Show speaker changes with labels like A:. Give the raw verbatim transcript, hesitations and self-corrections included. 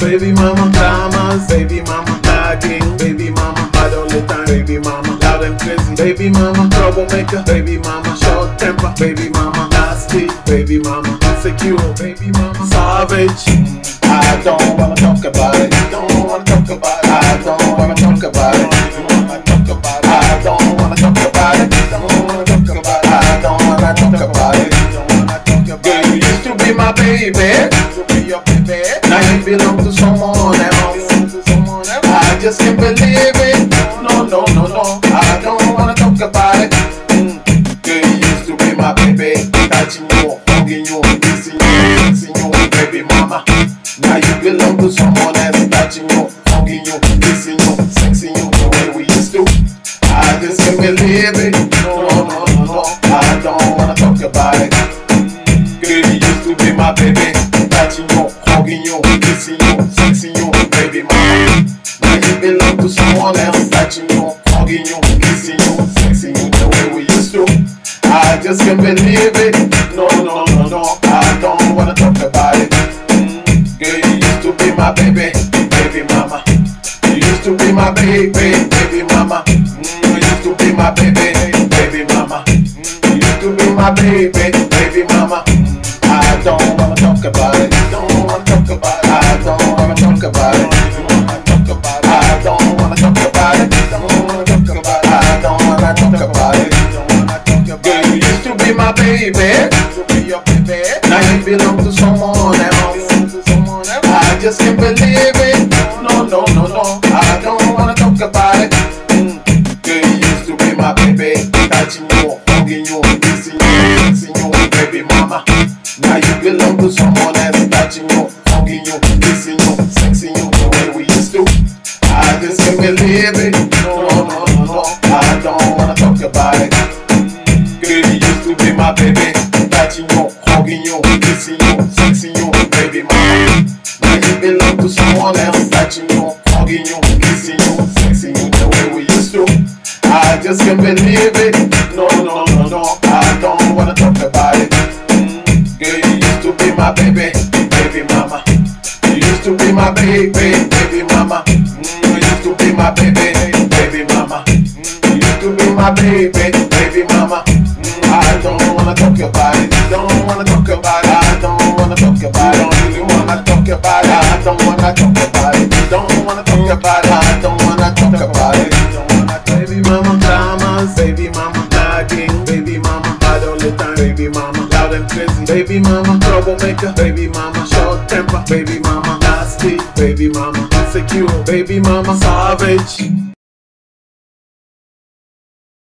A: baby mama dramas, baby mama nagging, baby mama bad all the time, baby mama loud and crazy, baby mama troublemaker, baby mama short temper, baby mama nasty, baby mama insecure, baby mama savage. I don't wanna talk about it, don't wanna talk about it, I don't wanna talk about it, don't wanna talk about it, I don't wanna talk about it, don't wanna talk about it, I don't wanna talk about it, don't wanna talk about it. Girl, you used to be my baby, to be your baby. Now you belong to someone else. I just can't believe it. No, no, no, no. I don't wanna talk about it. Mm. Girl, you used to be my baby, touching you, hugging you, kissing you, kissing you, baby mama. Now you belong to someone else, touching you, hugging you, kissing you, sexing you the way we used to. I just can't believe it. No, no, no, no. I don't wanna talk about it. Girl, you used to be my baby, touching you, hugging you, kissing you, sexing you, baby mama. Now you belong to someone else, touching you, hugging you, kissing you, sexing you the way we used to. I just can't believe it. No, no, no, no. I don't wanna talk about it. Girl, you used to be my baby, baby mama. You used to be my baby, baby mama. Mm, you used to be my baby, baby mama. Mm, you used to be my baby, baby mama. I don't wanna talk about it. Don't wanna talk about it. I don't wanna talk about it. Don't wanna talk about it. I don't wanna talk about it. Don't wanna talk about it. I don't wanna talk about it. Don't wanna talk about it. Girl, you used to be my baby, to be your baby. Now you belong to someone else. I just can't believe it. No, no, no, no. I don't wanna talk about it. Mm. Girl, you used to be my baby, touching you, hugging you, kissing you, kissing you, baby mama. Now you belong to someone else, touching you, hugging you, kissing you, sexing you the way we used to. I just can't believe it. No, no, no, no. I don't wanna talk about it. Girl, you used to be my baby, touching you, hugging you, kissing you, sexing you, baby mama. Now you belong to someone else, touching you, hugging you, kissing you, sexing you the way we used to. I just can't believe it. No, no, no, no. I don't wanna talk about it. Girl, you used to be my baby, baby mama. You used to be my baby, baby mama. Mm, you used to be my baby, baby mama. Mm, you used to be my baby, baby mama. Mm, I don't wanna talk about it. Don't wanna talk about it. I don't wanna talk about it. Don't really wanna talk about it. I don't wanna talk about it. Don't wanna talk about it. I don't wanna talk about it. Don't wanna talk. Baby mama dramas, baby mama nagging, baby mama bad all the time, baby mama loud and crazy, baby mama troublemaker, baby mama short temper, baby mama nasty, baby mama insecure, baby mama savage.